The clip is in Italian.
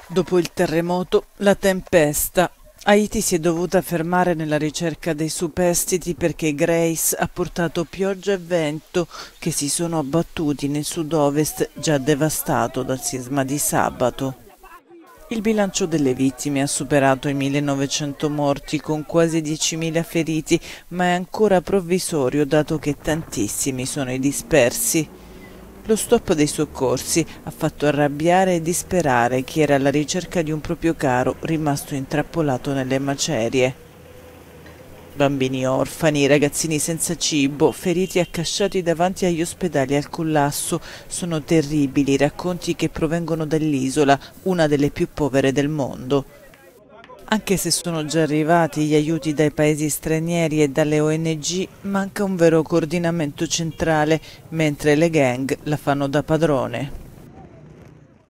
Dopo il terremoto, la tempesta. Haiti si è dovuta fermare nella ricerca dei superstiti perché Grace ha portato pioggia e vento che si sono abbattuti nel sud-ovest già devastato dal sisma di sabato. Il bilancio delle vittime ha superato i 1900 morti con quasi 10.000 feriti, ma è ancora provvisorio dato che tantissimi sono i dispersi. Lo stop dei soccorsi ha fatto arrabbiare e disperare chi era alla ricerca di un proprio caro rimasto intrappolato nelle macerie. Bambini orfani, ragazzini senza cibo, feriti accasciati davanti agli ospedali al collasso, sono terribili i racconti che provengono dall'isola, una delle più povere del mondo. Anche se sono già arrivati gli aiuti dai paesi stranieri e dalle ONG, manca un vero coordinamento centrale, mentre le gang la fanno da padrone.